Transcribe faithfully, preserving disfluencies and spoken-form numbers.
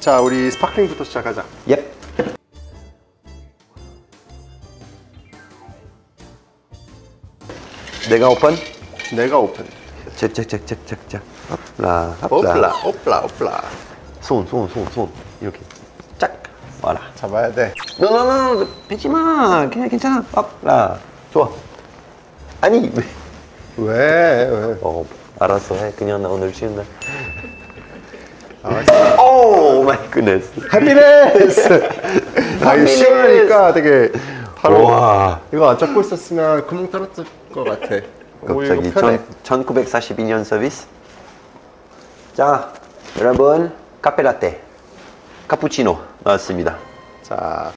자, 우리 스파클링부터 시작하자. 예. 내가 오픈? 내가 오픈. 잭잭잭잭잭잭. 옵라, 오플라, 오플라, 오플라. 손, 손, 손, 손. 이렇게. 짝. 와라. 잡아야 돼. 너너너 뱉지 마. 그냥 괜찮아. 옵라. 좋아. 아니 왜? 왜? 왜? 어, 알았어. 해. 그냥 나 오늘 쉬는 날. 알았어. 오 마이 굿네스. 해피네스! 아, 이거 시원하니까 되게 바로. 와. 이거 안 잡고 있었으면 구멍 뚫었을 것 같아. 오, 이거 갑자기 편해. 천구백사십이 년 서비스. 자, 여러분 카페라떼 카푸치노 나왔습니다. 자,